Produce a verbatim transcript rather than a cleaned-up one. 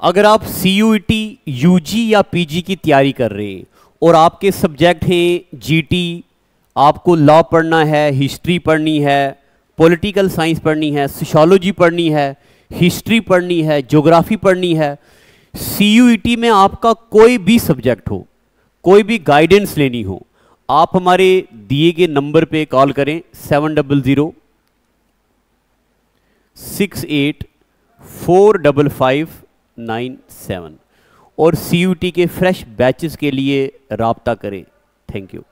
अगर आप C U E T, U G या पी जी की तैयारी कर रहे हैं और आपके सब्जेक्ट हैं जी टी, आपको लॉ पढ़ना है, हिस्ट्री पढ़नी है, पॉलिटिकल साइंस पढ़नी है, सोशियोलॉजी पढ़नी है, हिस्ट्री पढ़नी है, ज्योग्राफी पढ़नी है, सी यू ई टी में आपका कोई भी सब्जेक्ट हो, कोई भी गाइडेंस लेनी हो, आप हमारे दिए गए नंबर पे कॉल करें seven double zero six eight four double five nine seven और सी यू टी के फ्रेश बैचेस के लिए राब्ता करें। Thank you.